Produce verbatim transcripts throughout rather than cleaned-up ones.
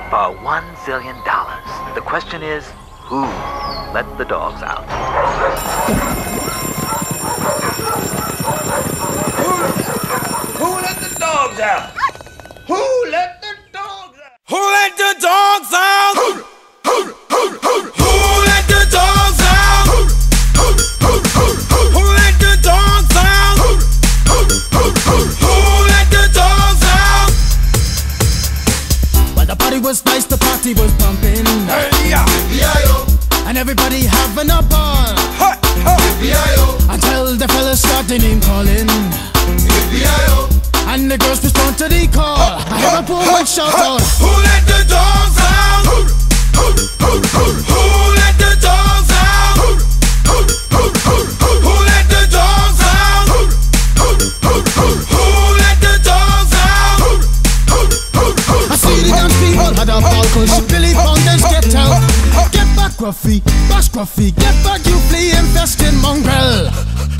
for one zillion dollars. The question is, who let the dogs out? Who, who let the dogs out? Who let the dogs out? Who let the dogs out? Who, who, who, who, who let the dogs out? Who, who, who, who, who let the dogs out? Who, who, who, who, who let the dogs out? Well, the party was nice, the party was pumping. Hey, yeah, yeah, and everybody having a ball. hey, hey, yeah, until the fellas start the name calling. yeah, And the girls respond to the call. I have a poor one shout out. Who let the dogs out? Who, who, who, who, who let the dogs out? Who, who, who, who, who let the dogs out? Who, who, who, who, who let the dogs out? Who, who, who, who, I see the dance people had a ball cause Billy Fountains get out. Get back Gruffy, bash Gruffy, get back you flea infested mongrel.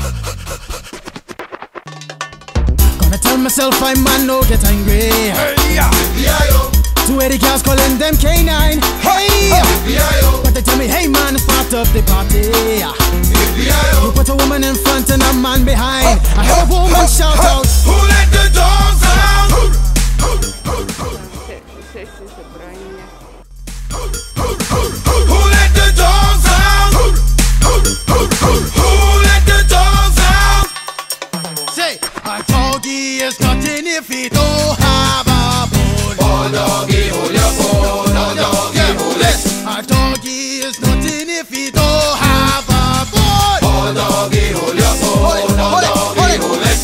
Gonna tell myself I'm man, no get angry. hey, yeah, yeah, Two eighty cars calling them K nine. Hey, yeah, but they tell me, hey man, it's part of the party. yeah, You put a woman in front and a man behind. I have a woman shout out. Who let the dogs out? Who, who, who, who, who let the dogs out? Who, who, who, who, who let the dogs out? Say, a doggy is nothing if he don't have a bone. Oh doggy, hold your bone. Oh doggy, hold it. A doggy is nothing if he don't have a bone. Oh doggy, hold your bone. Oh doggy, hold it.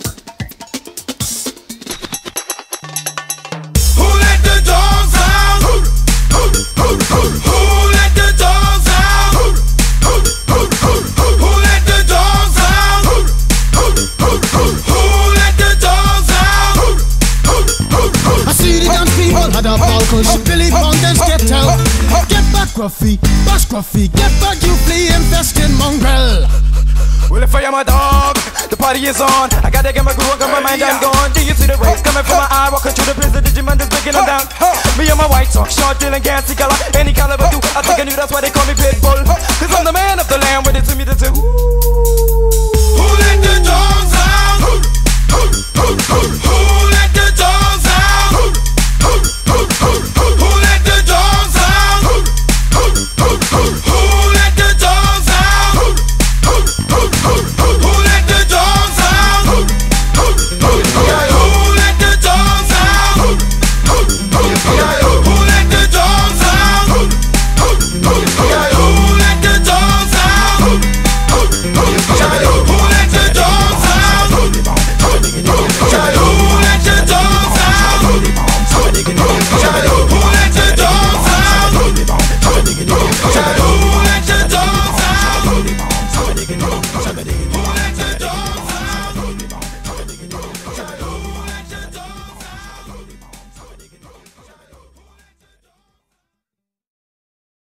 Who let the dogs out? Who, who, who, who, who let the dogs out? Who, who, who, who, who let the dogs out? Who, who, who, who, who let the dogs out? Who, who, who, who, I see the dance people had a ball cause Billy Fountains get out. Get back Gruffy, bash Gruffy, get back you flea infested mongrel. well, if I am a dog, the party is on. I gotta get my groove on, got my mind, I'm gone. Do you see the rays coming from my eye? Walking through the prison, Digimon is breaking them down. Me and my white talk, short, deal and gassy color. Any caliber do, I think I knew that's why they call me Pitbull. Cause I'm the man of the land, with it to me to do. Who let the dogs out? Who, who, who, who, who let the dogs out? Who, who, who, who, who let the dogs out? Who, who, who, who, who let the dogs out? Who, who, who, who, who let the dogs out? Who, who, who, who, who let the dogs out? Who, who, who, who, who let the dogs out? Who, who, who, who, who let the dogs out? Who, who, who, who,